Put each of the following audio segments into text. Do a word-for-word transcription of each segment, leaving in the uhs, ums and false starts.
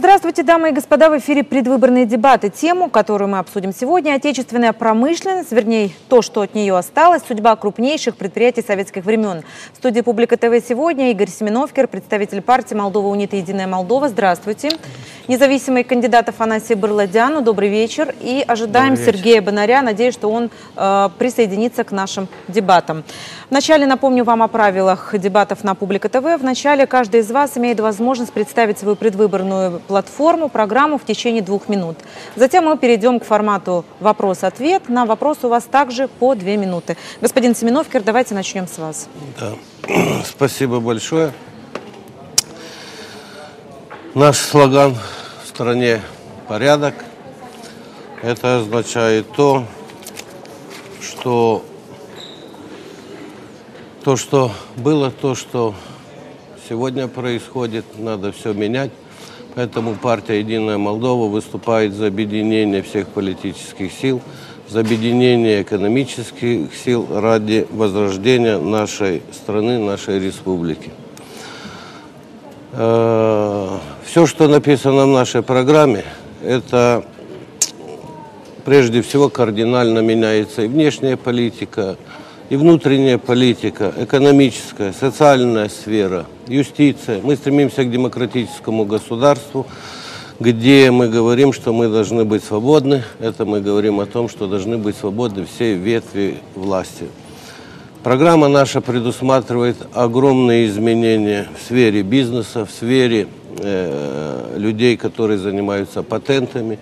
Здравствуйте, дамы и господа, в эфире предвыборные дебаты. Тему, которую мы обсудим сегодня, отечественная промышленность, вернее, то, что от нее осталось, судьба крупнейших предприятий советских времен. В студии Публика ТВ сегодня Игорь Семеновкер, представитель партии Молдова Унита Единая Молдова. Здравствуйте. Независимый кандидат Афанасий Барладяну. Добрый вечер. И ожидаем Сергея Бонаря. Надеюсь, что он э, присоединится к нашим дебатам. Вначале напомню вам о правилах дебатов на Публика ТВ. Вначале каждый из вас имеет возможность представить свою предвыборную платформу, программу в течение двух минут. Затем мы перейдем к формату вопрос-ответ. На вопрос у вас также по две минуты. Господин Семеновкер, давайте начнем с вас. Да. Спасибо большое. Наш слоган в стране «Порядок». Это означает то, что то, что было, то, что сегодня происходит, надо все менять. Поэтому партия «Единая Молдова» выступает за объединение всех политических сил, за объединение экономических сил ради возрождения нашей страны, нашей республики. Все, что написано в нашей программе, это прежде всего кардинально меняется и внешняя политика, и внутренняя политика, экономическая, социальная сфера, юстиция. Мы стремимся к демократическому государству, где мы говорим, что мы должны быть свободны. Это мы говорим о том, что должны быть свободны все ветви власти. Программа наша предусматривает огромные изменения в сфере бизнеса, в сфере э, людей, которые занимаются патентами.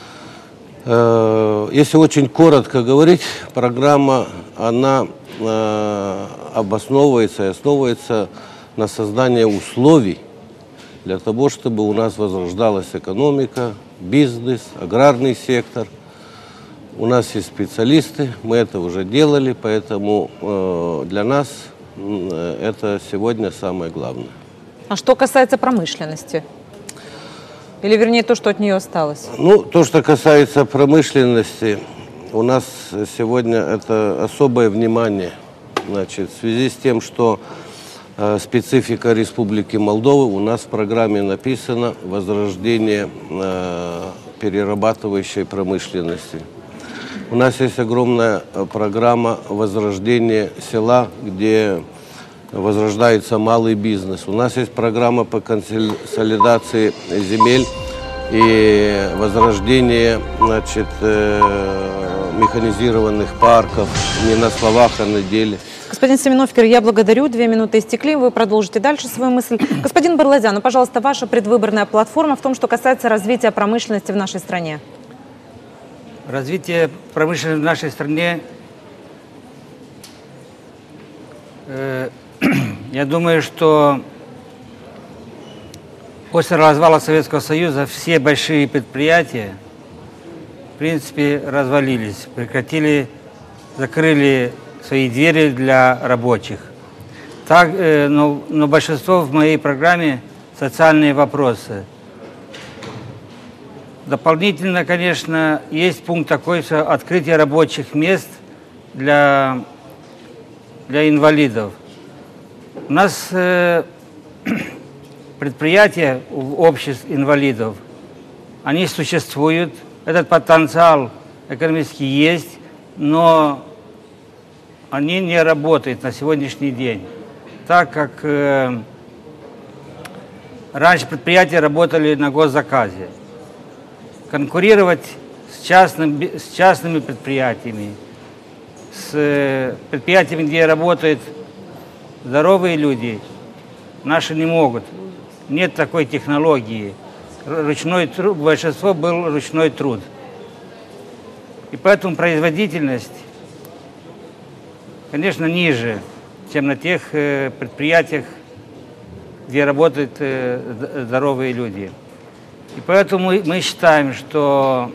Э, если очень коротко говорить, программа, она э, обосновывается и основывается на создании условий для того, чтобы у нас возрождалась экономика, бизнес, аграрный сектор. У нас есть специалисты, мы это уже делали, поэтому э, для нас э, это сегодня самое главное. А что касается промышленности? Или, вернее, то, что от нее осталось? Ну, то, что касается промышленности, у нас сегодня это особое внимание. Значит, в связи с тем, что э, специфика Республики Молдова, у нас в программе написано возрождение э, перерабатывающей промышленности. У нас есть огромная программа возрождения села, где возрождается малый бизнес. У нас есть программа по консолидации земель и возрождение, значит, механизированных парков не на словах, а на деле. Господин Семеновкер, я благодарю. Две минуты истекли. Вы продолжите дальше свою мысль. Господин Барладян, ну, пожалуйста, ваша предвыборная платформа в том, что касается развития промышленности в нашей стране. Развитие промышленности в нашей стране, э, я думаю, что после развала Советского Союза все большие предприятия, в принципе, развалились, прекратили, закрыли свои двери для рабочих. Так, э, но, но большинство в моей программе социальные вопросы. Дополнительно, конечно, есть пункт такой, что открытие рабочих мест для, для инвалидов. У нас э, предприятия в обществе инвалидов, они существуют, этот потенциал экономически есть, но они не работают на сегодняшний день, так как э, раньше предприятия работали на госзаказе. Конкурировать с, частным, с частными предприятиями, с предприятиями, где работают здоровые люди, наши не могут. Нет такой технологии. Ручной труд, большинство был ручной труд. И поэтому производительность, конечно, ниже, чем на тех э, предприятиях, где работают э, здоровые люди. И поэтому мы считаем, что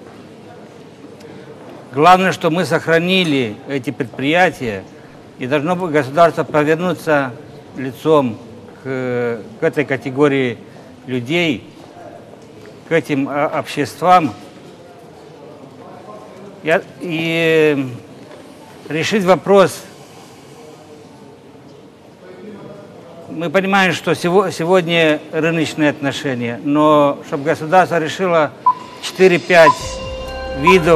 главное, что мы сохранили эти предприятия, и должно быть государство повернуться лицом к, к этой категории людей, к этим обществам, и, и решить вопрос Мы понимаем, что сегодня рыночные отношения, но чтобы государство решило четыре-пять видов,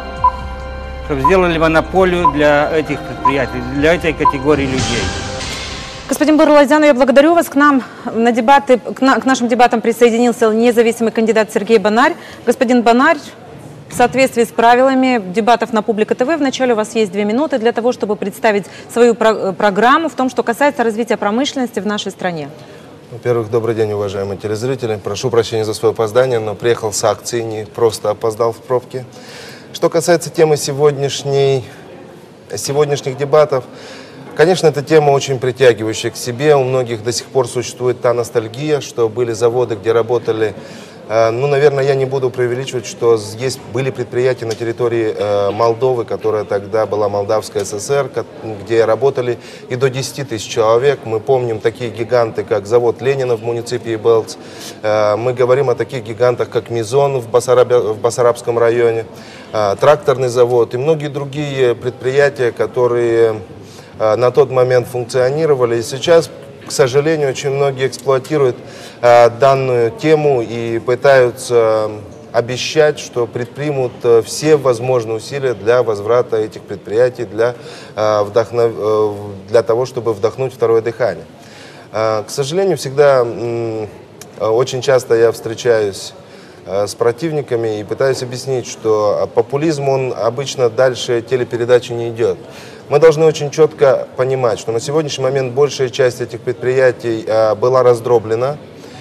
чтобы сделали монополию для этих предприятий, для этой категории людей. Господин Бурлазян, я благодарю вас. К нам на дебаты, к, на, к нашим дебатам присоединился независимый кандидат Сергей Бонарь. Господин Бонарь, в соответствии с правилами дебатов на Публика ТВ, вначале у вас есть две минуты для того, чтобы представить свою про программу в том, что касается развития промышленности в нашей стране. Во-первых, добрый день, уважаемые телезрители. Прошу прощения за свое опоздание, но приехал с акции, не просто опоздал в пробке. Что касается темы сегодняшней, сегодняшних дебатов, конечно, эта тема очень притягивающая к себе. У многих до сих пор существует та ностальгия, что были заводы, где работали... Ну, наверное, я не буду преувеличивать, что есть, были предприятия на территории э, Молдовы, которая тогда была Молдавская ССР, где работали и до десяти тысяч человек. Мы помним такие гиганты, как завод Ленина в муниципии Белц. Э, мы говорим о таких гигантах, как Мизон в, Басарабе, в Басарабском районе, э, тракторный завод и многие другие предприятия, которые э, на тот момент функционировали. И сейчас, к сожалению, очень многие эксплуатируют э, данную тему и пытаются обещать, что предпримут э, все возможные усилия для возврата этих предприятий, для, э, вдохнов... э, для того, чтобы вдохнуть второе дыхание. Э, к сожалению, всегда, э, очень часто я встречаюсь э, с противниками и пытаюсь объяснить, что популизм, он обычно дальше телепередачи не идет. Мы должны очень четко понимать, что на сегодняшний момент большая часть этих предприятий э, была раздроблена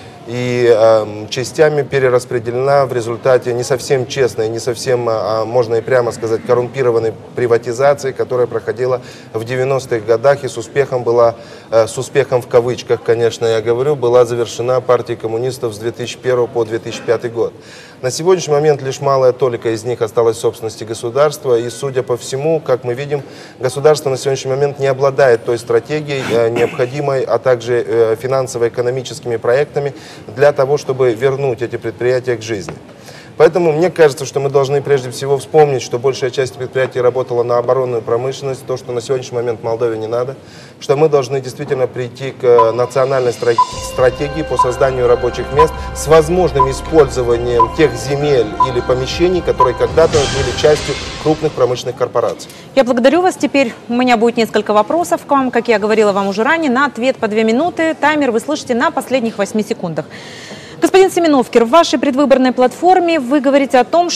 и э, частями перераспределена в результате не совсем честной, не совсем, э, можно и прямо сказать, коррумпированной приватизации, которая проходила в девяностых годах и с успехом была, э, с успехом в кавычках, конечно, я говорю, была завершена партией коммунистов с две тысячи первого по две тысячи пятый год. На сегодняшний момент лишь малая толика из них осталась в собственности государства, и, судя по всему, как мы видим, государство на сегодняшний момент не обладает той стратегией э, необходимой, а также э, финансово-экономическими проектами для того, чтобы вернуть эти предприятия к жизни. Поэтому мне кажется, что мы должны прежде всего вспомнить, что большая часть предприятий работала на оборонную промышленность, то, что на сегодняшний момент Молдове не надо, что мы должны действительно прийти к национальной стратегии по созданию рабочих мест с возможным использованием тех земель или помещений, которые когда-то были частью крупных промышленных корпораций. Я благодарю вас. Теперь у меня будет несколько вопросов к вам, как я говорила вам уже ранее, на ответ по две минуты. Таймер вы слышите на последних восьми секундах. Господин Семеновкер, в вашей предвыборной платформе вы говорите о том,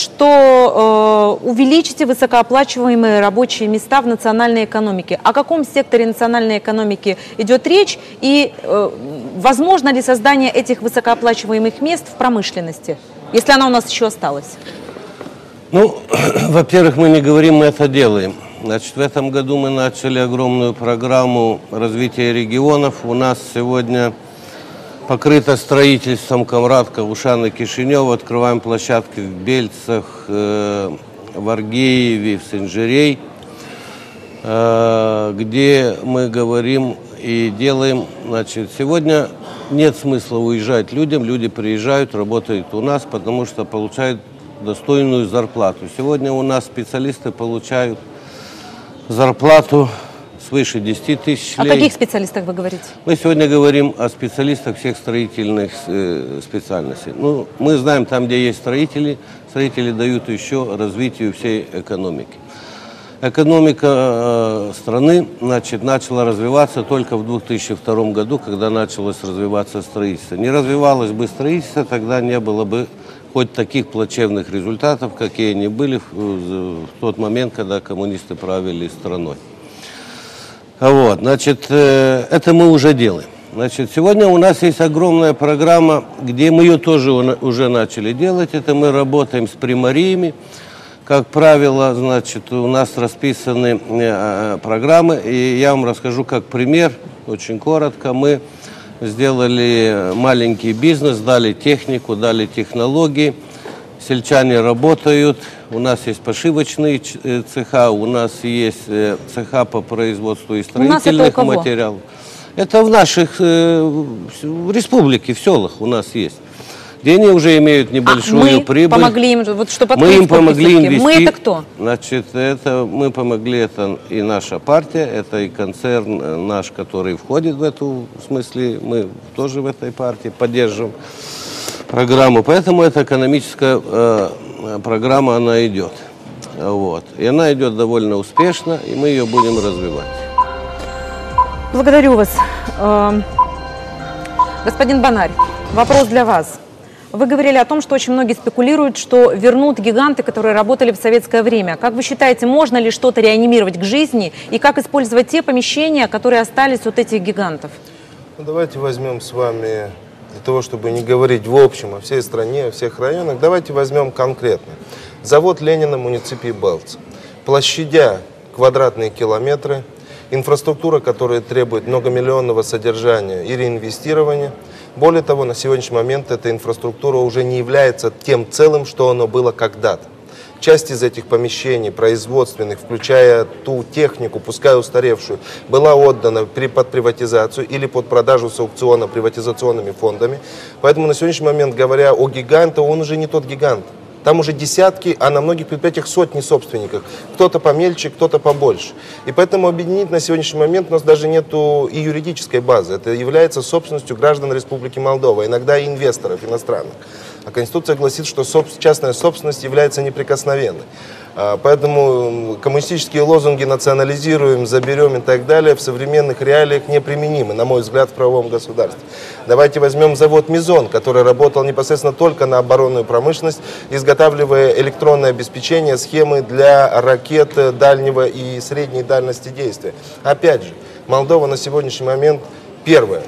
что э, увеличите высокооплачиваемые рабочие места в национальной экономике. О каком секторе национальной экономики идет речь и э, возможно ли создание этих высокооплачиваемых мест в промышленности, если она у нас еще осталась? Ну, во-первых, мы не говорим, мы это делаем. Значит, в этом году мы начали огромную программу развития регионов. У нас сегодня покрыто строительством Камрадка, Ушана, Кишинева. Открываем площадки в Бельцах, э, в Аргееве, в Сенжирей, э, где мы говорим и делаем. Значит, сегодня нет смысла уезжать людям. Люди приезжают, работают у нас, потому что получают достойную зарплату. Сегодня у нас специалисты получают зарплату свыше десяти тысяч лей. О каких специалистах вы говорите? Мы сегодня говорим о специалистах всех строительных э, специальностей. Ну, мы знаем, там, где есть строители, строители дают еще развитию всей экономики. Экономика э, страны, значит, начала развиваться только в две тысячи втором году, когда началось развиваться строительство. Не развивалось бы строительство, тогда не было бы хоть таких плачевных результатов, какие они были в, в, в тот момент, когда коммунисты правили страной. Вот, значит, э, это мы уже делаем. Значит, сегодня у нас есть огромная программа, где мы ее тоже уже начали делать. Это мы работаем с примариями. Как правило, значит, у нас расписаны э, программы. И я вам расскажу как пример, очень коротко. Мы сделали маленький бизнес, дали технику, дали технологии. Сельчане работают, у нас есть пошивочные цеха, у нас есть цеха по производству и строительных материалов. Это в наших, в республике, в селах у нас есть. где они уже имеют небольшую а мы прибыль. Помогли им, вот, чтобы мы им помогли инвестировать. Мы это кто? Значит, это мы помогли, это и наша партия, это и концерн наш, который входит в эту, в смысле, мы тоже в этой партии поддерживаем программу. Поэтому эта экономическая э, программа, она идет. Вот. И она идет довольно успешно, и мы ее будем развивать. Благодарю вас. Господин Бонарь, вопрос для вас. Вы говорили о том, что очень многие спекулируют, что вернут гиганты, которые работали в советское время. Как вы считаете, можно ли что-то реанимировать к жизни и как использовать те помещения, которые остались от этих гигантов? Ну, давайте возьмем с вами, для того, чтобы не говорить в общем о всей стране, о всех районах, давайте возьмем конкретно. Завод Ленина, муниципий Белц. Площадя квадратные километры, инфраструктура, которая требует многомиллионного содержания и реинвестирования. Более того, на сегодняшний момент эта инфраструктура уже не является тем целым, что оно было когда-то. Часть из этих помещений производственных, включая ту технику, пускай устаревшую, была отдана под приватизацию или под продажу с аукциона приватизационными фондами. Поэтому на сегодняшний момент, говоря о гиганте, он уже не тот гигант. Там уже десятки, а на многих предприятиях сотни собственников. Кто-то помельче, кто-то побольше. И поэтому объединить на сегодняшний момент у нас даже нету и юридической базы. Это является собственностью граждан Республики Молдова, иногда и инвесторов иностранных. А Конституция гласит, что частная собственность является неприкосновенной. Поэтому коммунистические лозунги «национализируем», «заберем» и так далее в современных реалиях неприменимы, на мой взгляд, в правовом государстве. Давайте возьмем завод «Мизон», который работал непосредственно только на оборонную промышленность, изготавливая электронное обеспечение, схемы для ракет дальнего и средней дальности действия. Опять же, Молдова на сегодняшний момент, первое,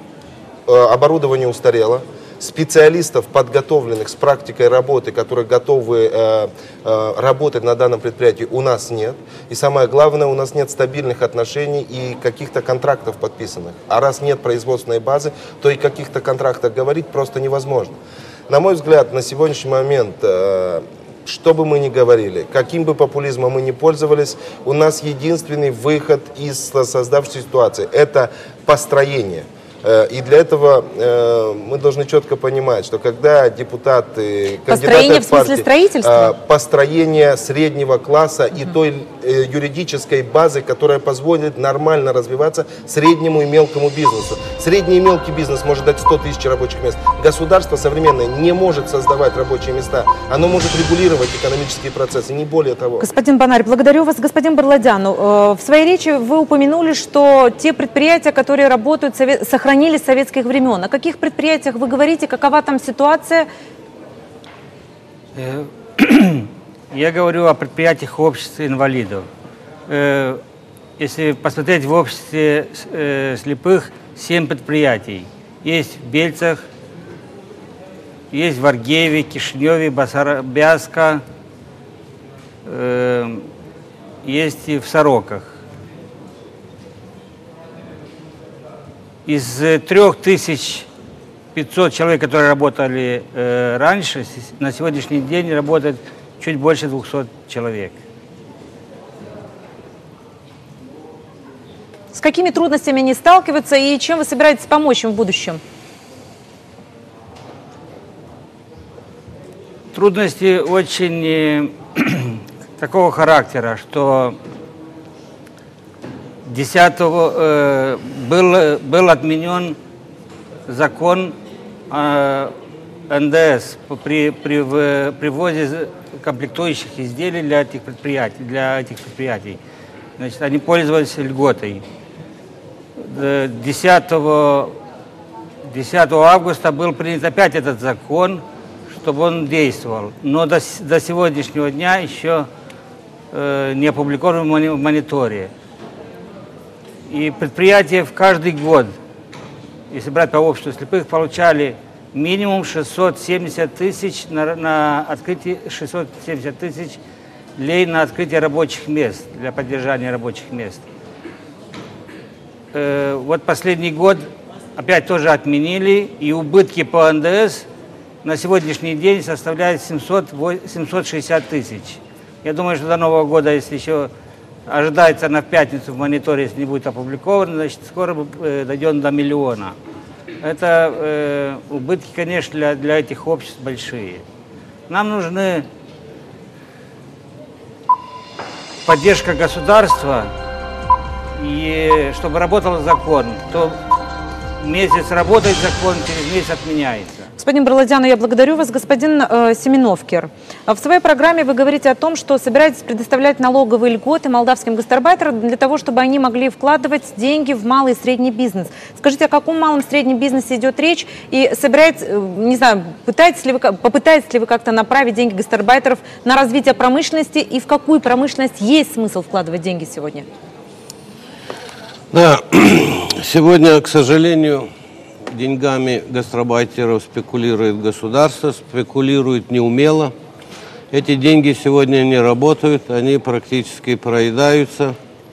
оборудование устарело. Специалистов, подготовленных с практикой работы, которые готовы э, э, работать на данном предприятии, у нас нет. И самое главное, у нас нет стабильных отношений и каких-то контрактов подписанных. А раз нет производственной базы, то и каких-то контрактах говорить просто невозможно. На мой взгляд, на сегодняшний момент, э, что бы мы ни говорили, каким бы популизмом мы ни пользовались, у нас единственный выход из создавшейся ситуации – это построение. И для этого э, мы должны четко понимать, что когда депутаты, построение кандидаты в смысле партии, строительства? Э, построение среднего класса uh-huh. и той э, юридической базы, которая позволит нормально развиваться среднему и мелкому бизнесу. Средний и мелкий бизнес может дать сто тысяч рабочих мест. Государство современное не может создавать рабочие места. Оно может регулировать экономические процессы, не более того. Господин Бонарь, благодарю вас. Господин Барладян, э, в своей речи вы упомянули, что те предприятия, которые работают, сохраняют сохранились с советских времен. О каких предприятиях вы говорите? Какова там ситуация? Я говорю о предприятиях общества инвалидов. Если посмотреть в обществе слепых, семь предприятий. Есть в Бельцах, есть в Аргееве, Кишиневе, Басарабяска, есть и в Сороках. Из трёх тысяч пятисот человек, которые работали э, раньше, на сегодняшний день работает чуть больше двухсот человек. С какими трудностями они сталкиваются и чем вы собираетесь помочь им в будущем? Трудности очень э, такого характера, что десятого э, был, был отменен закон э, эн дэ эс при, при в, привозе комплектующих изделий для этих предприятий. Для этих предприятий. Значит, они пользовались льготой. десятого августа был принят опять этот закон, чтобы он действовал. Но до, до сегодняшнего дня еще э, не опубликован в мониторе. И предприятия в каждый год, если брать по обществу слепых, получали минимум шестьсот семьдесят тысяч на, на открытие, шестьсот семьдесят тысяч лей на открытие рабочих мест, для поддержания рабочих мест. Э, вот последний год опять тоже отменили, и убытки по эн дэ эс на сегодняшний день составляют семьсот шестьдесят тысяч. Я думаю, что до Нового года, если еще ожидается на пятницу в мониторе, если не будет опубликовано, значит, скоро э, дойдем до миллиона. это э, убытки, конечно, для, для этих обществ большие. Нам нужны поддержка государства, и чтобы работал закон. То месяц работает закон, через месяц отменяется. Господин Бролодян, я благодарю вас. Господин э, Семеновкер, в своей программе вы говорите о том, что собираетесь предоставлять налоговые льготы молдавским гастарбайтерам для того, чтобы они могли вкладывать деньги в малый и средний бизнес. Скажите, о каком малом и среднем бизнесе идет речь? И собираетесь, не знаю, пытаетесь ли вы, попытаетесь ли вы как-то направить деньги гастарбайтеров на развитие промышленности? И в какую промышленность есть смысл вкладывать деньги сегодня? Да, сегодня, к сожалению, деньгами гастарбайтеров спекулирует государство, спекулирует неумело. Эти деньги сегодня не работают, они практически проедаются.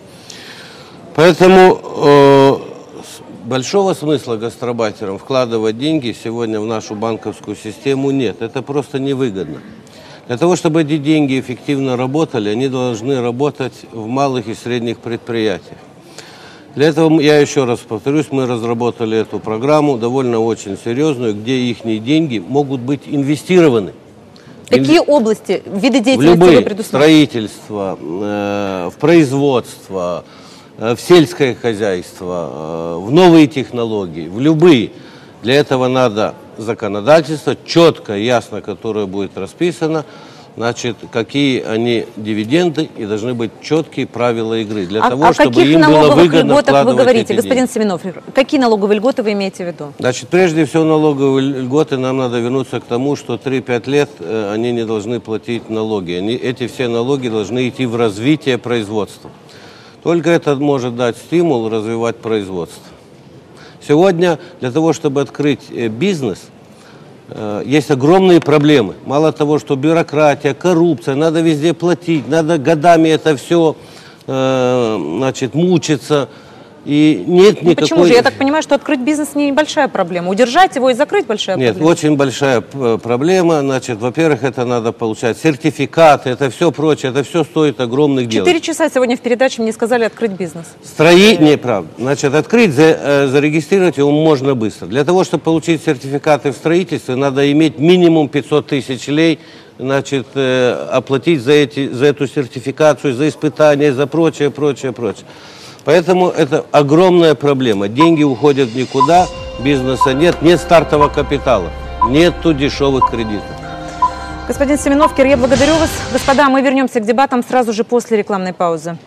Поэтому э, большого смысла гастарбайтерам вкладывать деньги сегодня в нашу банковскую систему нет. Это просто невыгодно. Для того, чтобы эти деньги эффективно работали, они должны работать в малых и средних предприятиях. Для этого, я еще раз повторюсь, мы разработали эту программу, довольно очень серьезную, где их деньги могут быть инвестированы. Какие Инв... области, виды деятельности в любые, вы предусмотрели? Строительство, э, в производство, э, в сельское хозяйство, э, в новые технологии, в любые. Для этого надо законодательство, четко, ясно, которое будет расписано. Значит, какие они дивиденды, и должны быть четкие правила игры, для а, того, а чтобы им было выгодно вкладывать вы говорите, эти господин деньги. Семенов, какие налоговые льготы вы имеете в виду? Значит, прежде всего, налоговые льготы нам надо вернуться к тому, что три-пять лет э, они не должны платить налоги. Они, эти все налоги должны идти в развитие производства. Только это может дать стимул развивать производство. Сегодня для того, чтобы открыть э, бизнес, есть огромные проблемы. Мало того, что бюрократия, коррупция, надо везде платить, надо годами это все, значит, мучиться. И нет ну, никакой... Почему же? Я так понимаю, что открыть бизнес не небольшая проблема. Удержать его и закрыть большая нет, проблема. Нет, очень большая проблема. Значит, во-первых, это надо получать сертификаты, это все прочее, это все стоит огромных денег. Четыре часа сегодня в передаче мне сказали открыть бизнес. Строить, неправда. Значит, открыть, за, зарегистрировать его можно быстро. Для того, чтобы получить сертификаты в строительстве, надо иметь минимум пятьсот тысяч лей, значит, э, оплатить за, эти, за эту сертификацию, за испытания, за прочее, прочее, прочее. Поэтому это огромная проблема. Деньги уходят в никуда, бизнеса нет, нет стартового капитала, нету дешевых кредитов. Господин Семеновкер, я благодарю вас. Господа, мы вернемся к дебатам сразу же после рекламной паузы.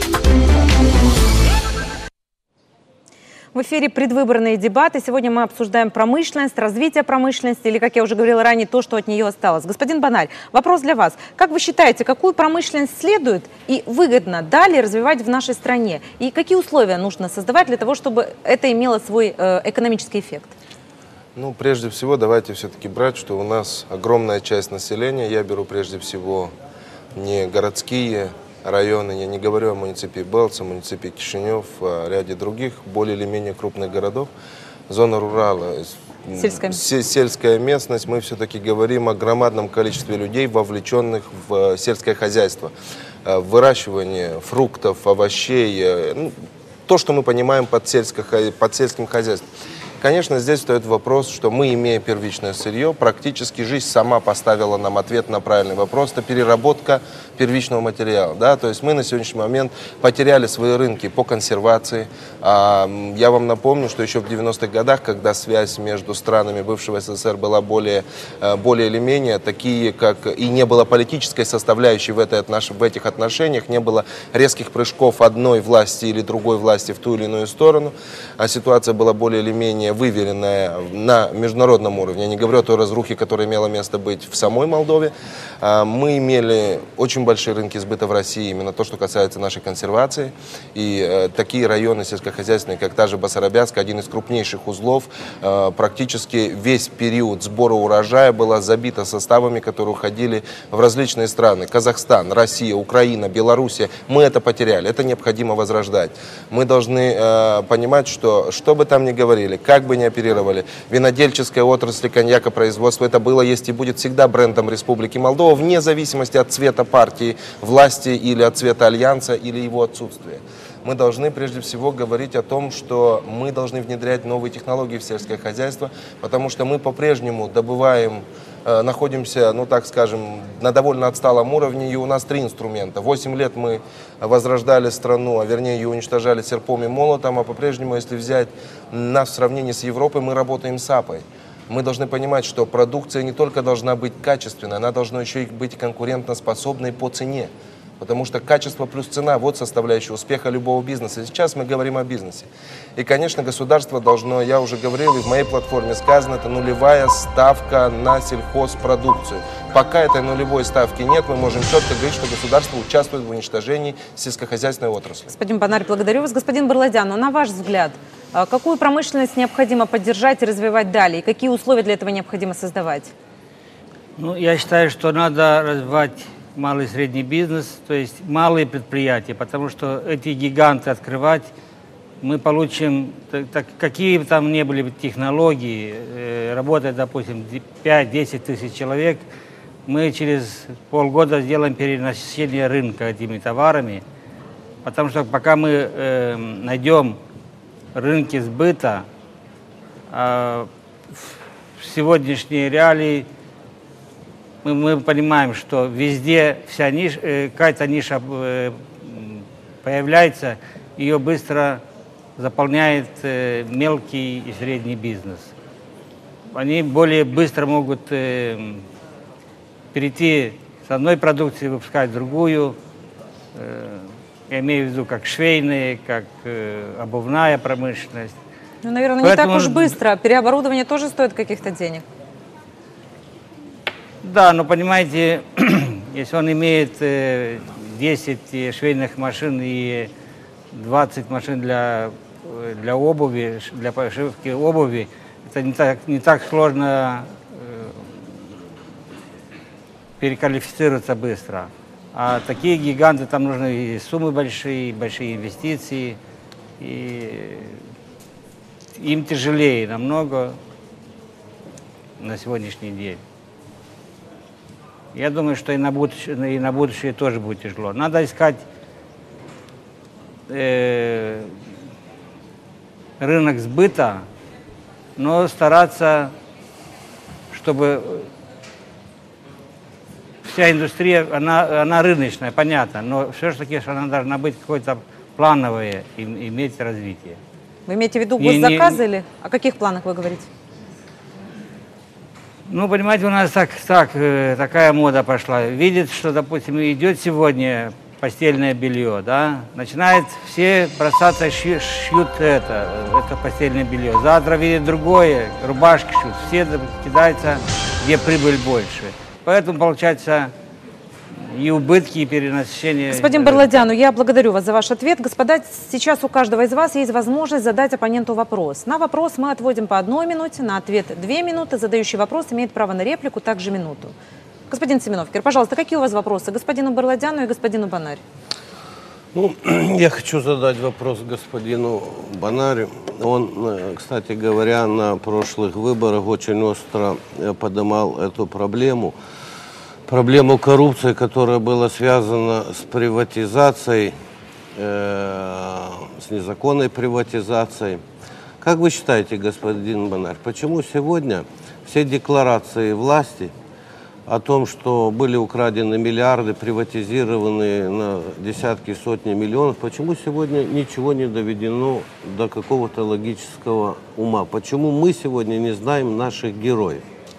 В эфире предвыборные дебаты. Сегодня мы обсуждаем промышленность, развитие промышленности или, как я уже говорила ранее, то, что от нее осталось. Господин Бонарь, вопрос для вас. Как вы считаете, какую промышленность следует и выгодно далее развивать в нашей стране? И какие условия нужно создавать для того, чтобы это имело свой э, экономический эффект? Ну, прежде всего, давайте все-таки брать, что у нас огромная часть населения, я беру прежде всего не городские районы, я не говорю о муниципе Белца, муниципе Кишинев, о ряде других, более или менее крупных городов. Зона рурала, сельская. сельская местность, мы все-таки говорим о громадном количестве людей, вовлеченных в сельское хозяйство, в выращивание фруктов, овощей, ну, то, что мы понимаем под, сельско, под сельским хозяйством. Конечно, здесь стоит вопрос, что мы, имея первичное сырье, практически жизнь сама поставила нам ответ на правильный вопрос. Это переработка первичного материала. Да? То есть мы на сегодняшний момент потеряли свои рынки по консервации. Я вам напомню, что еще в девяностых годах, когда связь между странами бывшего СССР была более, более или менее такие, как и не было политической составляющей в, этой, в этих отношениях, не было резких прыжков одной власти или другой власти в ту или иную сторону, а ситуация была более или менее выверенная на международном уровне. Я не говорю о той разрухе, которая имела место быть в самой Молдове. Мы имели очень большие рынки сбыта в России, именно то, что касается нашей консервации. И такие районы сельскохозяйственные, как та же Басарабяска, один из крупнейших узлов, практически весь период сбора урожая была забита составами, которые уходили в различные страны. Казахстан, Россия, Украина, Белоруссия. Мы это потеряли. Это необходимо возрождать. Мы должны понимать, что, что бы там ни говорили, как бы ни оперировали, винодельческая отрасль, коньякопроизводство, это было, есть и будет всегда брендом Республики Молдова, вне зависимости от цвета партии власти или от цвета альянса или его отсутствия. мы должны прежде всего говорить о том, что мы должны внедрять новые технологии в сельское хозяйство, потому что мы по-прежнему добываем, э, находимся, ну так скажем, на довольно отсталом уровне, и у нас три инструмента. Восемь лет мы возрождали страну, а вернее ее уничтожали серпом и молотом, а по-прежнему, если взять нас в сравнении с Европой, мы работаем с АПой. Мы должны понимать, что продукция не только должна быть качественной, она должна еще и быть конкурентоспособной по цене. Потому что качество плюс цена – вот составляющая успеха любого бизнеса. Сейчас мы говорим о бизнесе. И, конечно, государство должно, я уже говорил, и в моей платформе сказано, это нулевая ставка на сельхозпродукцию. Пока этой нулевой ставки нет, мы можем четко говорить, что государство участвует в уничтожении сельскохозяйственной отрасли. Господин Бонарь, благодарю вас. Господин Барладян, но на ваш взгляд, какую промышленность необходимо поддержать и развивать далее? И какие условия для этого необходимо создавать? Ну, я считаю, что надо развивать малый и средний бизнес, то есть малые предприятия, потому что эти гиганты открывать, мы получим, так, так, какие бы там ни были технологии, э, работает, допустим, пять-десять тысяч человек, мы через полгода сделаем перенасыщение рынка этими товарами, потому что пока мы э, найдем рынки сбыта, э, в сегодняшней реалии Мы, мы понимаем, что везде вся ниша, э, какая-то ниша э, появляется, ее быстро заполняет э, мелкий и средний бизнес. Они более быстро могут э, перейти с одной продукции, выпускать другую. Э, я имею в виду как швейные, как э, обувная промышленность. Ну, наверное, Поэтому... не так уж быстро. Переоборудование тоже стоит каких-то денег. Да, но понимаете, если он имеет э, десять швейных машин и двадцать машин для, для обуви, для пошивки обуви, это не так, не так сложно э, переквалифицироваться быстро. А такие гиганты, там нужны и суммы большие, и большие инвестиции, и им тяжелее намного на сегодняшний день. Я думаю, что и на будущее, и на будущее тоже будет тяжело. Надо искать э, рынок сбыта, но стараться, чтобы вся индустрия, она, она рыночная, понятно, но все-таки она должна быть какое-то плановое, иметь развитие. Вы имеете в виду госзаказы или о каких планах вы говорите? Ну, понимаете, у нас так, так, такая мода пошла. Видит, что, допустим, идет сегодня постельное белье, да, начинает все бросаться, шьют, шьют это, это постельное белье. Завтра видит другое, рубашки шьют, все кидаются, где прибыль больше. Поэтому, получается, и убытки, и перенасыщение. Господин Барладян, я благодарю вас за ваш ответ. Господа, сейчас у каждого из вас есть возможность задать оппоненту вопрос. На вопрос мы отводим по одной минуте, на ответ две минуты. Задающий вопрос имеет право на реплику, также минуту. Господин Семеновкер, пожалуйста, какие у вас вопросы господину Барладяну и господину Бонарю? Ну, я хочу задать вопрос господину Бонарю. Он, кстати говоря, на прошлых выборах очень остро поднимал эту проблему. Проблему коррупции, которая была связана с приватизацией, э, с незаконной приватизацией. Как вы считаете, господин Бонарь, почему сегодня все декларации власти о том, что были украдены миллиарды, приватизированы на десятки, сотни миллионов, почему сегодня ничего не доведено до какого-то логического ума? Почему мы сегодня не знаем наших героев?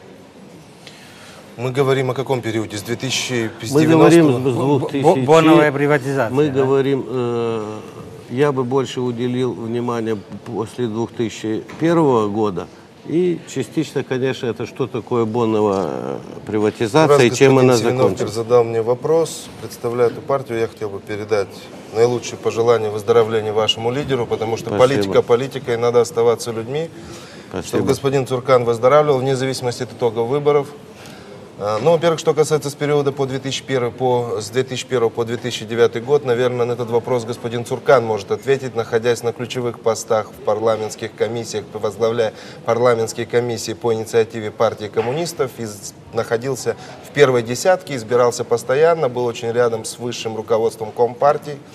Мы говорим о каком периоде? С две тысячи девяностого? Мы говорим с двухтысячного. Боновая приватизация. Мы да? говорим, э, я бы больше уделил внимание после две тысячи первого года. И частично, конечно, это что такое боновая приватизация и чем она закончилась. Семеновкер задал мне вопрос, представляя эту партию, я хотел бы передать наилучшие пожелания выздоровления вашему лидеру, потому что Спасибо. политика политикой, надо оставаться людьми. Спасибо. Чтобы господин Цуркан выздоравливал вне зависимости от итогов выборов. Ну, во-первых, что касается с периода по две тысячи первый, по, с две тысячи первого по две тысячи девятый год, наверное, на этот вопрос господин Цуркан может ответить, находясь на ключевых постах в парламентских комиссиях, возглавляя парламентские комиссии по инициативе партии коммунистов, и находился в первой десятке, избирался постоянно, был очень рядом с высшим руководством Компартии.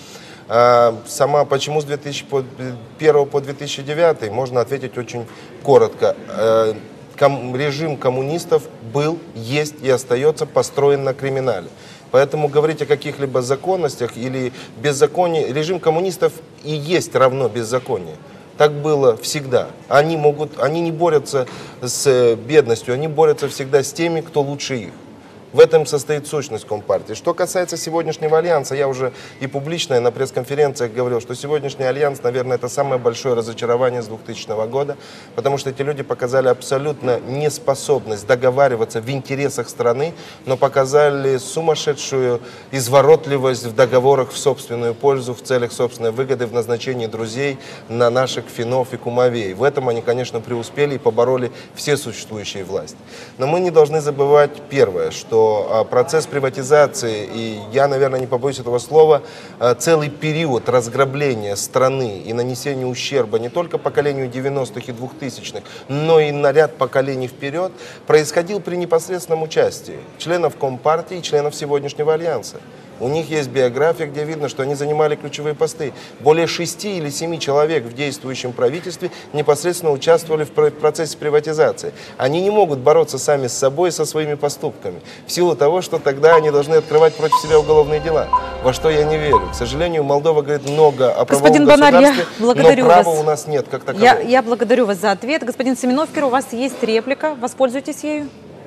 Сама, почему с две тысячи первого по две тысячи девятый, можно ответить очень коротко. Ком, режим коммунистов был, есть и остается построен на криминале. Поэтому говорить о каких-либо законностях или беззаконии, режим коммунистов и есть равно беззаконие. Так было всегда. Они, могут, они не борются с бедностью, они борются всегда с теми, кто лучше их. В этом состоит сущность Компартии. Что касается сегодняшнего альянса, я уже и публично, и на пресс-конференциях говорил, что сегодняшний альянс, наверное, это самое большое разочарование с двухтысячного года, потому что эти люди показали абсолютно неспособность договариваться в интересах страны, но показали сумасшедшую изворотливость в договорах в собственную пользу, в целях собственной выгоды, в назначении друзей на наших финнов и кумовей. В этом они, конечно, преуспели и побороли все существующие власти. Но мы не должны забывать первое, что процесс приватизации, и я, наверное, не побоюсь этого слова, целый период разграбления страны и нанесения ущерба не только поколению девяностых и двухтысячных, но и на ряд поколений вперед, происходил при непосредственном участии членов Компартии и членов сегодняшнего альянса. У них есть биография, где видно, что они занимали ключевые посты. Более шести или семи человек в действующем правительстве непосредственно участвовали в процессе приватизации. Они не могут бороться сами с собой, со своими поступками, в силу того, что тогда они должны открывать против себя уголовные дела, во что я не верю. К сожалению, Молдова говорит много о правовом государстве, но права у нас нет как такового. Я, я благодарю вас за ответ. Господин Семеновкер, у вас есть реплика, воспользуйтесь ею.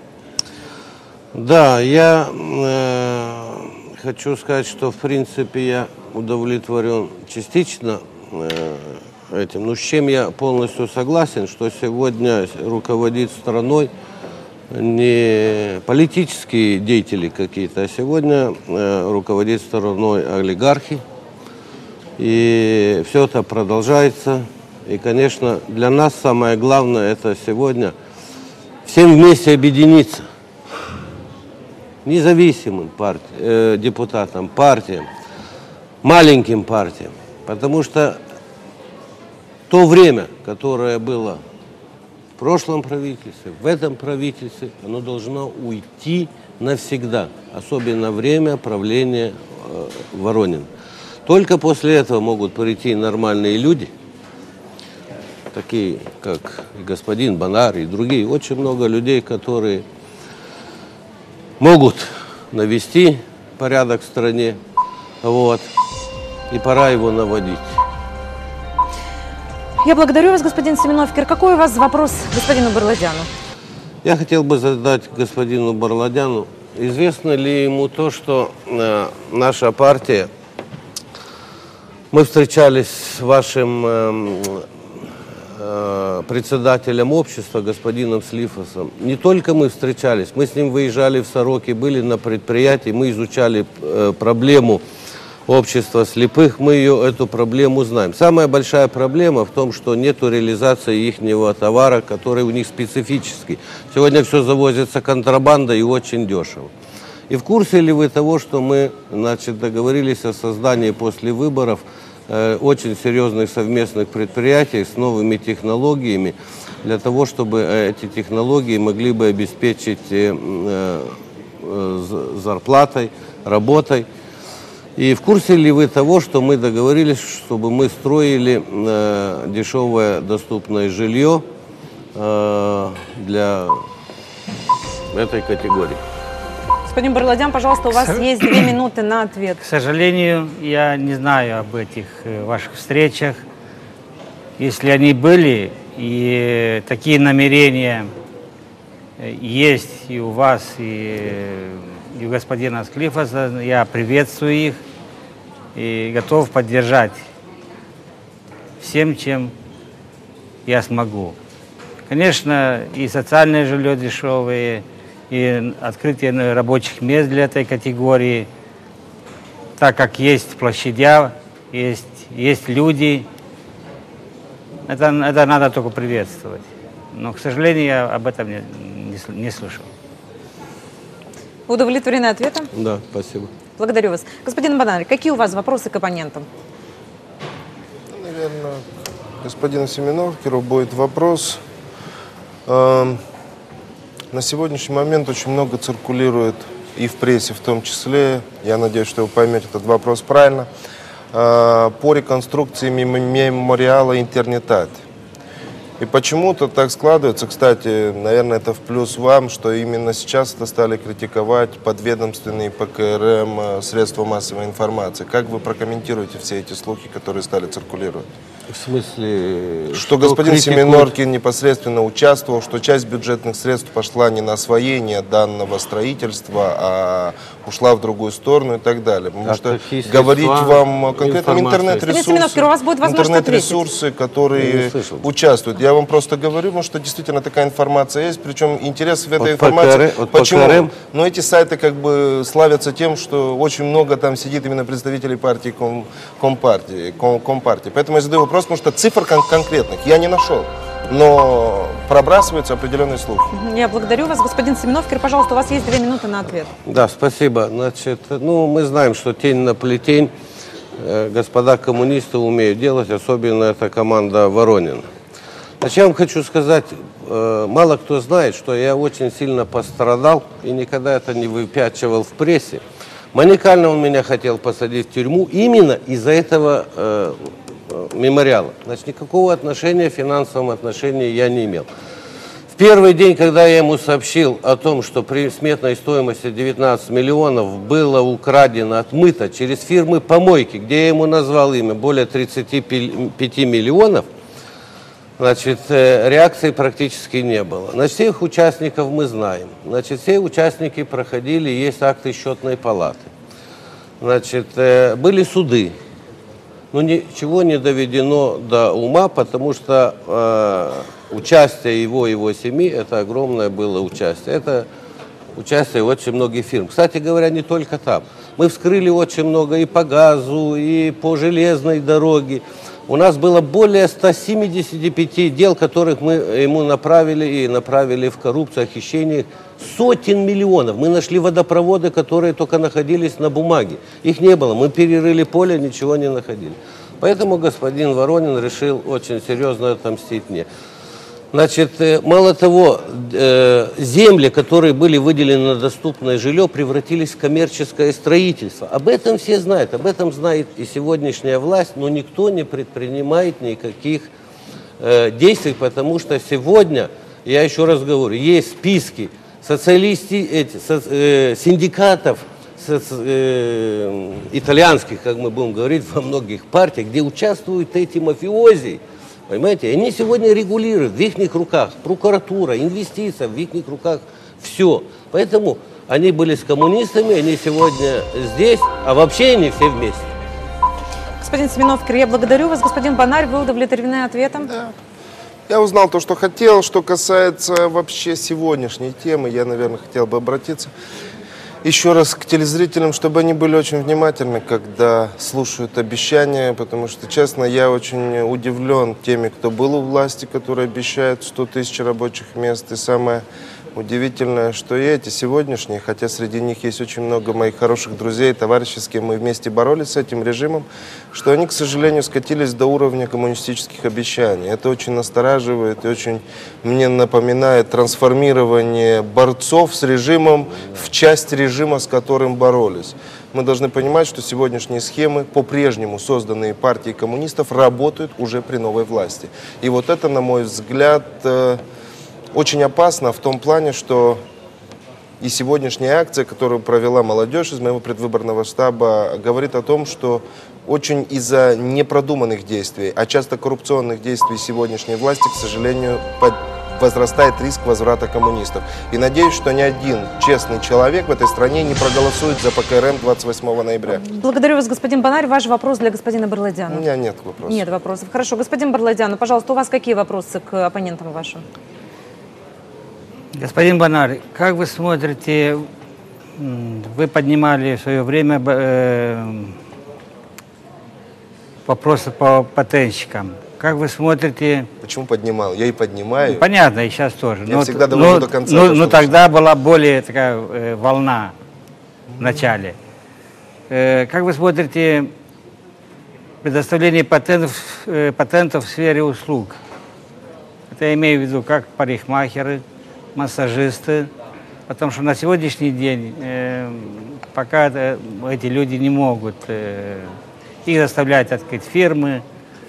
Да, я... Э Хочу сказать, что в принципе я удовлетворен частично э, этим. Но с чем я полностью согласен, что сегодня руководит страной не политические деятели какие-то, а сегодня э, руководит страной олигархи. И все это продолжается. И, конечно, для нас самое главное это сегодня всем вместе объединиться. Независимым парти, э, депутатам, партиям, маленьким партиям. Потому что то время, которое было в прошлом правительстве, в этом правительстве, оно должно уйти навсегда. Особенно время правления э, Воронина. Только после этого могут прийти нормальные люди, такие как господин Бонар и другие. Очень много людей, которые могут навести порядок в стране, вот, и пора его наводить. Я благодарю вас, господин Семеновкер. Какой у вас вопрос господину Барладяну? Я хотел бы задать господину Барладяну, известно ли ему то, что э, наша партия, мы встречались с вашим э, председателем общества, господином Слифосом. Не только мы встречались, мы с ним выезжали в Сороки, были на предприятии, мы изучали э, проблему общества слепых, мы ее, эту проблему знаем. Самая большая проблема в том, что нет реализации ихнего товара, который у них специфический. Сегодня все завозится контрабандой и очень дешево. И в курсе ли вы того, что мы, значит, договорились о создании после выборов очень серьезных совместных предприятий с новыми технологиями, для того, чтобы эти технологии могли бы обеспечить зарплатой, работой. И в курсе ли вы того, что мы договорились, чтобы мы строили дешевое доступное жилье для этой категории? Господин Барладян, пожалуйста, у вас есть две минуты на ответ. К сожалению, я не знаю об этих ваших встречах. Если они были, и такие намерения есть и у вас, и, и у господина Склифоса, я приветствую их и готов поддержать всем, чем я смогу. Конечно, и социальное жилье дешевое, и открытие рабочих мест для этой категории, так как есть площадя, есть, есть люди, это, это надо только приветствовать. Но, к сожалению, я об этом не, не, не слышал. Удовлетворены ответом? Да, спасибо. Благодарю вас. Господин Бонар, какие у вас вопросы к оппонентам? Наверное, господину Семеновкеру будет вопрос. Эм... На сегодняшний момент очень много циркулирует и в прессе в том числе, я надеюсь, что вы поймете этот вопрос правильно, по реконструкции мемориала Интернетат. И почему-то так складывается, кстати, наверное, это в плюс вам, что именно сейчас это стали критиковать подведомственные П К Р М средства массовой информации. Как вы прокомментируете все эти слухи, которые стали циркулировать? В смысле? Что, что господин критикуют? Семеноркин непосредственно участвовал, что часть бюджетных средств пошла не на освоение данного строительства, а ушла в другую сторону и так далее. Потому а что говорить вам конкретно интернет-ресурсы, интернет-ресурсы, которые участвуют. Я вам просто говорю, потому что действительно такая информация есть, причем интерес в этой от информации. ПКР, почему? Но эти сайты как бы славятся тем, что очень много там сидит именно представителей партии ком, Компартии, ком, Компартии. Поэтому я задаю вопрос, потому что цифр кон конкретных я не нашел. Но пробрасываются определенные слухи. Я благодарю вас. Господин Семеновкер, пожалуйста, у вас есть две минуты на ответ. Да, спасибо. Значит, ну, мы знаем, что тень на плетень э, господа коммунисты умеют делать, особенно эта команда Воронина. Значит, я вам хочу сказать, э, мало кто знает, что я очень сильно пострадал и никогда это не выпячивал в прессе. Маниакально он меня хотел посадить в тюрьму именно из-за этого э, мемориала. Значит, никакого отношения, в финансовом отношении я не имел. В первый день, когда я ему сообщил о том, что при сметной стоимости девятнадцать миллионов было украдено, отмыто через фирмы помойки, где я ему назвал имя, более тридцати пяти миллионов, значит, реакции практически не было. Значит, всех участников мы знаем. Значит, все участники проходили, есть акты счетной палаты. Значит, были суды. Но ничего не доведено до ума, потому что э, участие его и его семьи, это огромное было участие. Это участие очень многих фирм. Кстати говоря, не только там. Мы вскрыли очень много и по газу, и по железной дороге. У нас было более ста семидесяти пяти дел, которых мы ему направили и направили в коррупцию, о хищениях сотен миллионов. Мы нашли водопроводы, которые только находились на бумаге. Их не было. Мы перерыли поле, ничего не находили. Поэтому господин Воронин решил очень серьезно отомстить мне. Значит, мало того, земли, которые были выделены на доступное жилье, превратились в коммерческое строительство. Об этом все знают, об этом знает и сегодняшняя власть, но никто не предпринимает никаких действий, потому что сегодня, я еще раз говорю, есть списки социалисти, эти, со, э, синдикатов со, э, итальянских, как мы будем говорить, во многих партиях, где участвуют эти мафиози. Понимаете, они сегодня регулируют, в их руках прокуратура, инвестиции, в их руках все. Поэтому они были с коммунистами, они сегодня здесь, а вообще они все вместе. Господин Семеновкер, я благодарю вас. Господин Бонарь, вы удовлетворены ответом? Да. Я узнал то, что хотел. Что касается вообще сегодняшней темы, я, наверное, хотел бы обратиться еще раз к телезрителям, чтобы они были очень внимательны, когда слушают обещания, потому что, честно, я очень удивлен теми, кто был у власти, которые обещают сто тысяч рабочих мест. И самое удивительное, что и эти сегодняшние, хотя среди них есть очень много моих хороших друзей, товарищей, с кем мы вместе боролись с этим режимом, что они, к сожалению, скатились до уровня коммунистических обещаний. Это очень настораживает и очень мне напоминает трансформирование борцов с режимом в часть режима, с которым боролись. Мы должны понимать, что сегодняшние схемы, по-прежнему созданные партией коммунистов, работают уже при новой власти. И вот это, на мой взгляд, очень опасно в том плане, что и сегодняшняя акция, которую провела молодежь из моего предвыборного штаба, говорит о том, что очень из-за непродуманных действий, а часто коррупционных действий сегодняшней власти, к сожалению, возрастает риск возврата коммунистов. И надеюсь, что ни один честный человек в этой стране не проголосует за П К Р М двадцать восьмого ноября. Благодарю вас, господин Бонарь. Ваш вопрос для господина Барлодяна. У меня нет вопросов. Нет вопросов. Хорошо. Господин Барлодян, пожалуйста, у вас какие вопросы к оппонентам вашим? Господин Бонарь, как вы смотрите, вы поднимали в свое время э, вопросы по патентщикам. Как вы смотрите... Почему поднимал? Я и поднимаю. Понятно, и сейчас тоже. Я но, всегда довожу но, до конца. Но, но тогда была более такая э, волна в начале. Э, как вы смотрите предоставление патентов, э, патентов в сфере услуг? Это я имею в виду как парикмахеры, массажисты, потому что на сегодняшний день э, пока э, эти люди не могут э, их заставляют открыть фирмы,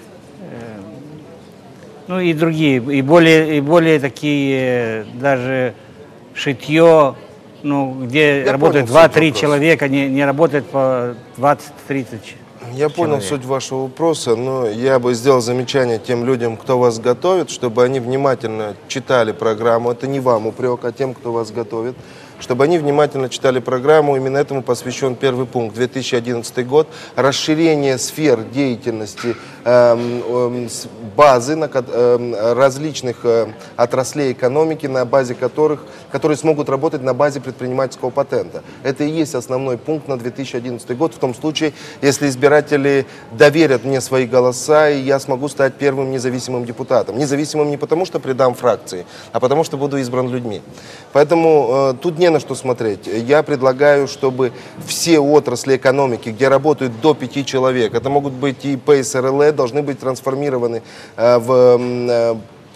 ну и другие, и более, и более такие, даже шитье, ну, где Я работает понял два-три суть человека, не, не работает по двадцать-тридцать. Я понял суть вашего вопроса, но я бы сделал замечание тем людям, кто вас готовит, чтобы они внимательно читали программу. Это не вам упрек, а тем, кто вас готовит. Чтобы они внимательно читали программу. Именно этому посвящен первый пункт, две тысячи одиннадцатый год. Расширение сфер деятельности э, э, базы на, э, различных э, отраслей экономики, на базе которых, которые смогут работать на базе предпринимательского патента. Это и есть основной пункт на две тысячи одиннадцатый год, в том случае, если избиратели доверят мне свои голоса, и я смогу стать первым независимым депутатом. Независимым не потому, что придам фракции, а потому, что буду избран людьми. Поэтому э, тут не на что смотреть. Я предлагаю, чтобы все отрасли экономики, где работают до пяти человек, это могут быть и ИП, СРЛ, должны быть трансформированы э, в... Э,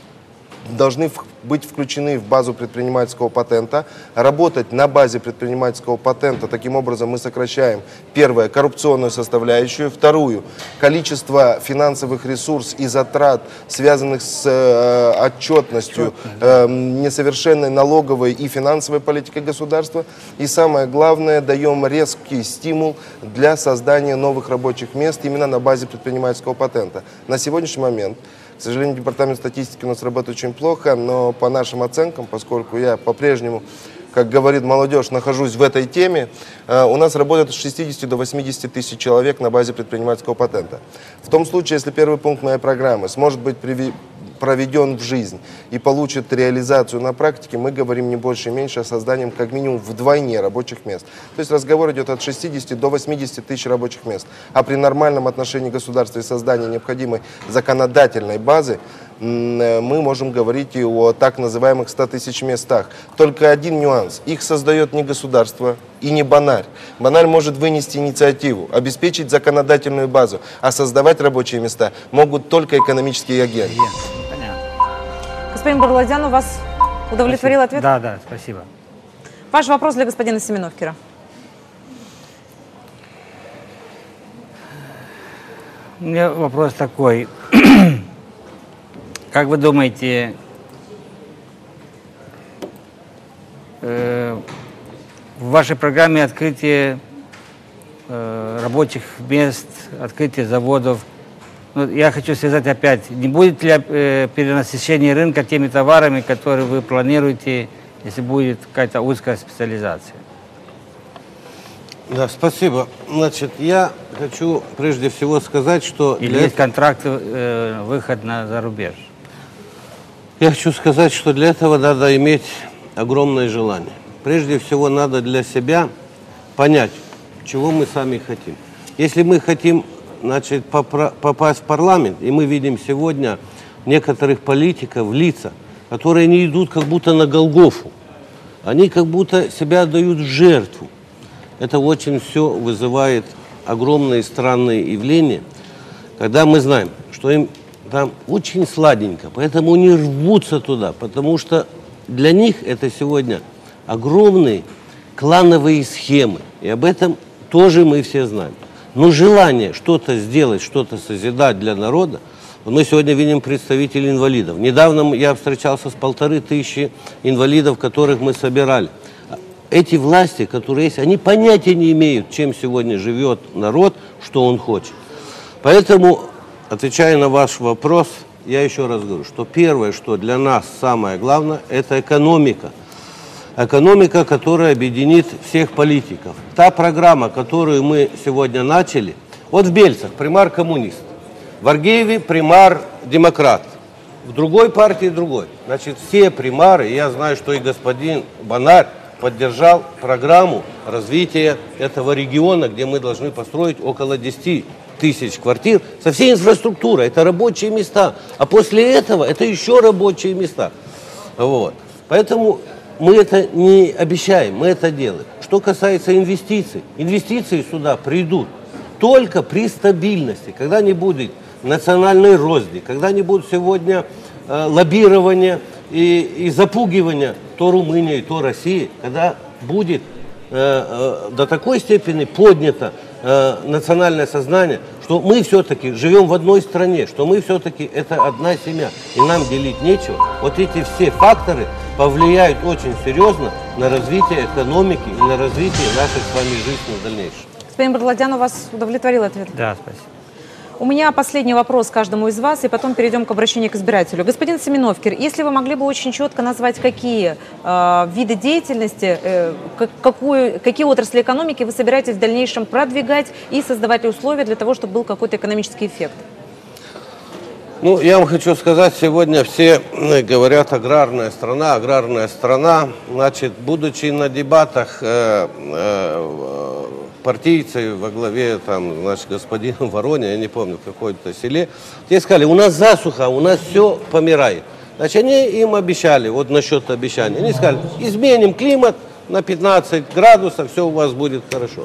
должны быть включены в базу предпринимательского патента, работать на базе предпринимательского патента. Таким образом мы сокращаем, первое, коррупционную составляющую, вторую, количество финансовых ресурсов и затрат, связанных с э, отчетностью, э, несовершенной налоговой и финансовой политикой государства. И самое главное, даем резкий стимул для создания новых рабочих мест именно на базе предпринимательского патента. На сегодняшний момент, к сожалению, департамент статистики у нас работает очень плохо, но по нашим оценкам, поскольку я по-прежнему, как говорит молодежь, нахожусь в этой теме, у нас работает от шестидесяти до восьмидесяти тысяч человек на базе предпринимательского патента. В том случае, если первый пункт моей программы сможет быть проведен в жизнь и получит реализацию на практике, мы говорим не больше и меньше о создании как минимум вдвойне рабочих мест. То есть разговор идет от шестидесяти до восьмидесяти тысяч рабочих мест. А при нормальном отношении государства и создании необходимой законодательной базы мы можем говорить и о так называемых ста тысяч местах. Только один нюанс. Их создает не государство и не Бонарь. Бонарь может вынести инициативу, обеспечить законодательную базу, а создавать рабочие места могут только экономические агенты. Господин Барлазян, у вас удовлетворил спасибо. ответ? Да, да, спасибо. Ваш вопрос для господина Семеновкера. У меня вопрос такой. Как вы думаете, э, в вашей программе открытие э, рабочих мест, открытие заводов, ну, я хочу связать опять, не будет ли э, перенасыщение рынка теми товарами, которые вы планируете, если будет какая-то узкая специализация? Да, спасибо. Значит, я хочу прежде всего сказать, что... Или для... есть контракт, э, выход на зарубеж? Я хочу сказать, что для этого надо иметь огромное желание. Прежде всего, надо для себя понять, чего мы сами хотим. Если мы хотим, значит, попасть в парламент, и мы видим сегодня некоторых политиков, лица, которые не идут как будто на Голгофу, они как будто себя отдают в жертву. Это очень все вызывает огромные странные явления, когда мы знаем, что им там очень сладенько, поэтому они рвутся туда, потому что для них это сегодня огромные клановые схемы, и об этом тоже мы все знаем. Но желание что-то сделать, что-то созидать для народа, мы сегодня видим представителей инвалидов. Недавно я встречался с полторы тысячи инвалидов, которых мы собирали. Эти власти, которые есть, они понятия не имеют, чем сегодня живет народ, что он хочет. Поэтому, отвечая на ваш вопрос, я еще раз говорю, что первое, что для нас самое главное, это экономика. Экономика, которая объединит всех политиков. Та программа, которую мы сегодня начали, вот в Бельцах примар коммунист, в Аргееве примар демократ, в другой партии другой. Значит, все примары, я знаю, что и господин Бонарь поддержал программу развития этого региона, где мы должны построить около десяти тысяч квартир со всей инфраструктурой. Это рабочие места. А после этого это еще рабочие места. Вот. Поэтому мы это не обещаем, мы это делаем. Что касается инвестиций, инвестиции сюда придут только при стабильности, когда не будет национальной розни, когда не будет сегодня э, лоббирования и, и запугивания то Румынии, то России, когда будет э, э, до такой степени поднято э, национальное сознание, что что мы все-таки живем в одной стране, что мы все-таки это одна семья, и нам делить нечего. Вот эти все факторы повлияют очень серьезно на развитие экономики и на развитие нашей с вами жизни в дальнейшем. Господин Бадладян, у вас удовлетворил ответ? Да, спасибо. У меня последний вопрос каждому из вас, и потом перейдем к обращению к избирателю. Господин Семеновкер, если вы могли бы очень четко назвать, какие э, виды деятельности, э, какую, какие отрасли экономики вы собираетесь в дальнейшем продвигать и создавать условия для того, чтобы был какой-то экономический эффект? Ну, я вам хочу сказать, сегодня все говорят аграрная страна, аграрная страна. Значит, будучи на дебатах э, э, партийцы во главе, там, значит, господина Вороне, я не помню, в какой-то селе, те сказали, у нас засуха, у нас все помирает. Значит, они им обещали, вот насчет обещаний, они сказали, изменим климат на пятнадцать градусов, все у вас будет хорошо.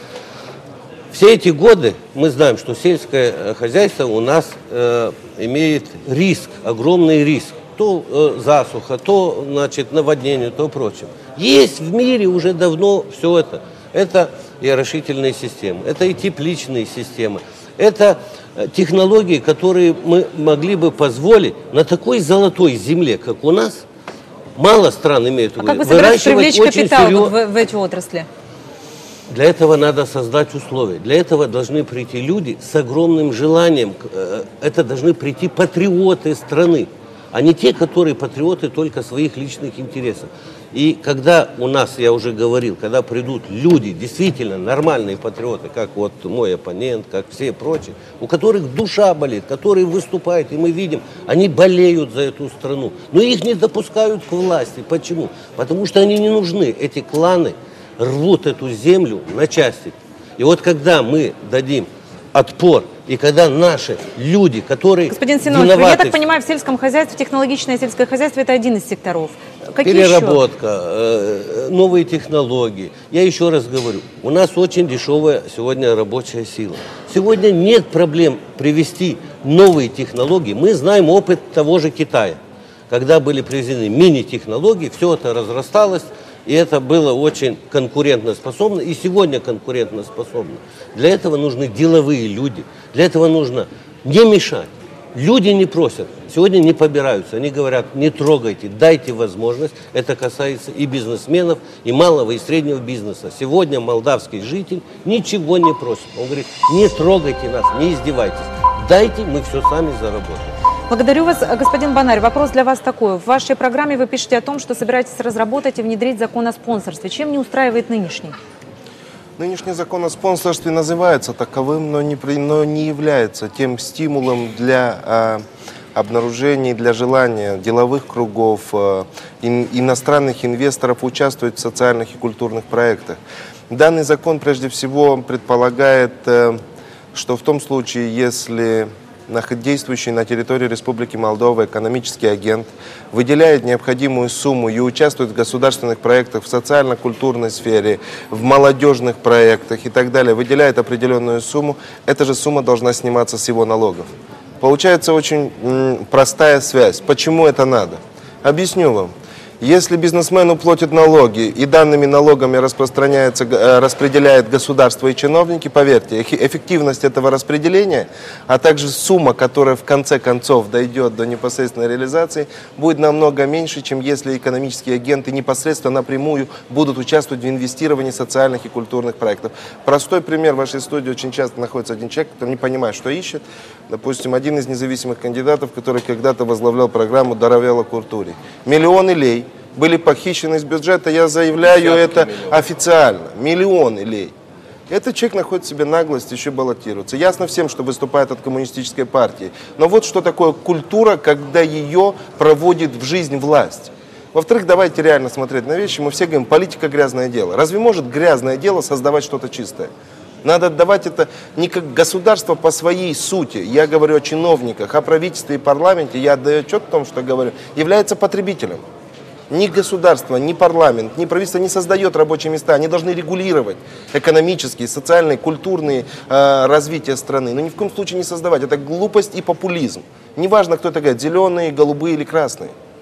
Все эти годы мы знаем, что сельское хозяйство у нас э, имеет риск, огромный риск. То э, засуха, то, значит, наводнение, то прочее. Есть в мире уже давно все это. Это и орошительные системы, это и тепличные системы, это технологии, которые мы могли бы позволить на такой золотой земле, как у нас, мало стран имеют, а как вы собираетесь привлечь капитал вот в, в эти отрасли? Для этого надо создать условия. Для этого должны прийти люди с огромным желанием. Это должны прийти патриоты страны, а не те, которые патриоты только своих личных интересов. И когда у нас, я уже говорил, когда придут люди, действительно нормальные патриоты, как вот мой оппонент, как все прочие, у которых душа болит, которые выступают, и мы видим, они болеют за эту страну, но их не допускают к власти. Почему? Потому что они не нужны. Эти кланы рвут эту землю на части. И вот когда мы дадим отпор, и когда наши люди, которые Господин Семенович, я так понимаю, в сельском хозяйстве, технологичное сельское хозяйство – это один из секторов. Какие переработка, э, новые технологии. Я еще раз говорю, у нас очень дешевая сегодня рабочая сила. Сегодня нет проблем привести новые технологии. Мы знаем опыт того же Китая. Когда были привезены мини-технологии, все это разрасталось, и это было очень конкурентоспособно, и сегодня конкурентоспособно. Для этого нужны деловые люди, для этого нужно не мешать. Люди не просят, сегодня не побираются, они говорят, не трогайте, дайте возможность. Это касается и бизнесменов, и малого, и среднего бизнеса. Сегодня молдавский житель ничего не просит. Он говорит, не трогайте нас, не издевайтесь, дайте, мы все сами заработаем. Благодарю вас, господин Бонарь. Вопрос для вас такой. В вашей программе вы пишете о том, что собираетесь разработать и внедрить закон о спонсорстве. Чем не устраивает нынешний? Нынешний закон о спонсорстве называется таковым, но не, но не является тем стимулом для а, обнаружения, для желания деловых кругов, а, ин, иностранных инвесторов участвовать в социальных и культурных проектах. Данный закон прежде всего предполагает, а, что в том случае, если действующий на территории Республики Молдова экономический агент выделяет необходимую сумму и участвует в государственных проектах в социально-культурной сфере, в молодежных проектах и так далее, выделяет определенную сумму, эта же сумма должна сниматься с его налогов. Получается очень м, простая связь. Почему это надо? Объясню вам. Если бизнесмен уплатит налоги и данными налогами распространяется, распределяет государство и чиновники, поверьте, эффективность этого распределения, а также сумма, которая в конце концов дойдет до непосредственной реализации, будет намного меньше, чем если экономические агенты непосредственно напрямую будут участвовать в инвестировании социальных и культурных проектов. Простой пример. В вашей студии очень часто находится один человек, который не понимает, что ищет. Допустим, один из независимых кандидатов, который когда-то возглавлял программу «Даравела Культури». Миллионы лей были похищены из бюджета, я заявляю это официально. Миллионы лей. Этот человек находит в себе наглость еще баллотироваться. Ясно всем, что выступает от коммунистической партии. Но вот что такое культура, когда ее проводит в жизнь власть. Во-вторых, давайте реально смотреть на вещи. Мы все говорим, политика – грязное дело. Разве может грязное дело создавать что-то чистое? Надо отдавать это не как государство по своей сути. Я говорю о чиновниках, о правительстве и парламенте. Я отдаю отчет о том, что говорю, является потребителем. Ни государство, ни парламент, ни правительство не создает рабочие места. Они должны регулировать экономические, социальные, культурные э, развитие страны. Но ни в коем случае не создавать. Это глупость и популизм. Неважно, кто это говорит, зеленые, голубые или красные.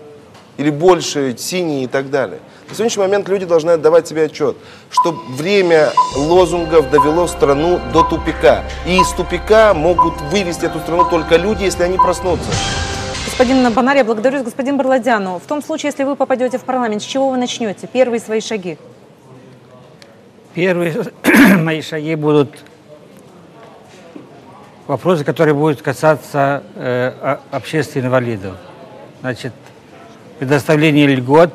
или больше, синие и так далее. На сегодняшний момент люди должны отдавать себе отчет, что время лозунгов довело страну до тупика. И из тупика могут вывести эту страну только люди, если они проснутся. Господин Бонар, я благодарю вас, господин Барладяну. В том случае, если вы попадете в парламент, с чего вы начнете? Первые свои шаги? Первые мои шаги будут вопросы, которые будут касаться э, общественных инвалидов. Значит, предоставление льгот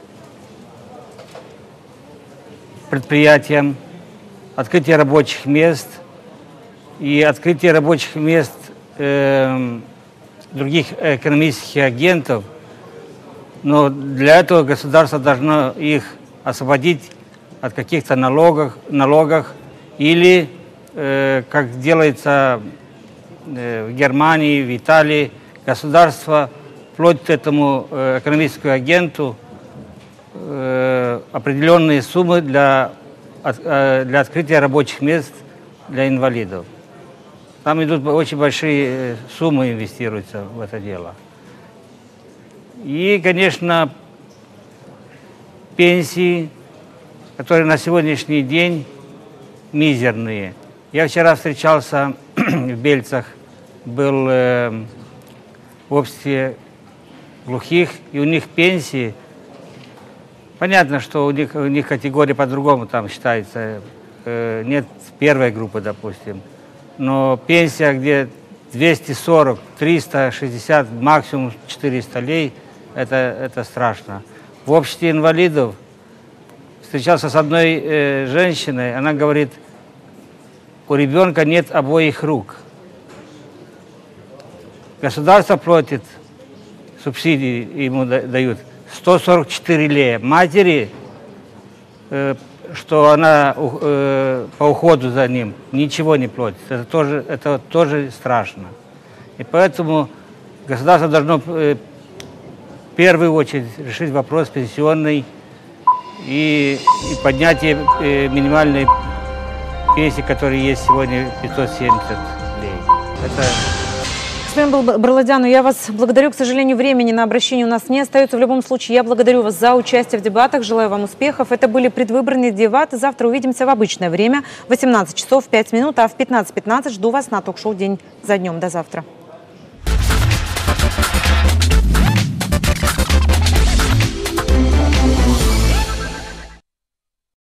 предприятиям, открытие рабочих мест и открытие рабочих мест э, других экономических агентов. Но для этого государство должно их освободить от каких-то налогов, налогов или, э, как делается э, в Германии, в Италии, государство платит этому э, экономическому агенту э, определенные суммы для, от, э, для открытия рабочих мест для инвалидов. Там идут очень большие суммы, инвестируются в это дело. И, конечно, пенсии, которые на сегодняшний день мизерные. Я вчера встречался в Бельцах, был э, в обществе глухих, и у них пенсии, понятно, что у них, у них категория по-другому там считается, э, нет первой группы, допустим, но пенсия, где двести сорок, триста шестьдесят, максимум четыреста лей, это, это страшно. В обществе инвалидов встречался с одной э, женщиной, она говорит, у ребенка нет обоих рук. Государство платит, субсидии ему дают сто сорок четыре лея. Матери, э, что она э, по уходу за ним ничего не платит. Это тоже, это тоже страшно. И поэтому государство должно э, в первую очередь решить вопрос пенсионный и, и поднятие э, минимальной пенсии, которая есть сегодня пятьсот семьдесят лей. Это... Господин Барладяну, я вас благодарю. К сожалению, времени на обращение у нас не остается. В любом случае, я благодарю вас за участие в дебатах. Желаю вам успехов. Это были предвыборные дебаты. Завтра увидимся в обычное время. восемнадцать часов пять минут, а в пятнадцать пятнадцать жду вас на ток-шоу «День за днем». До завтра.